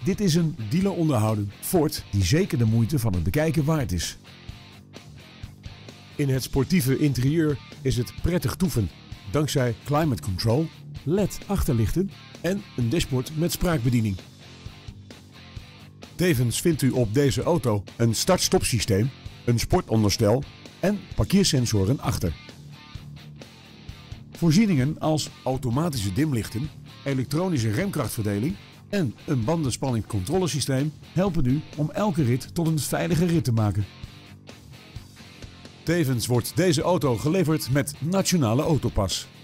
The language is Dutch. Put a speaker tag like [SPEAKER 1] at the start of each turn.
[SPEAKER 1] Dit is een dealer onderhouden Ford die zeker de moeite van het bekijken waard is. In het sportieve interieur is het prettig toeven, dankzij climate control, LED achterlichten en een dashboard met spraakbediening. Tevens vindt u op deze auto een start-stop systeem, een sportonderstel en parkeersensoren achter. Voorzieningen als automatische dimlichten, elektronische remkrachtverdeling en een bandenspanningscontrolesysteem helpen u om elke rit tot een veilige rit te maken. Tevens wordt deze auto geleverd met Nationale Autopas.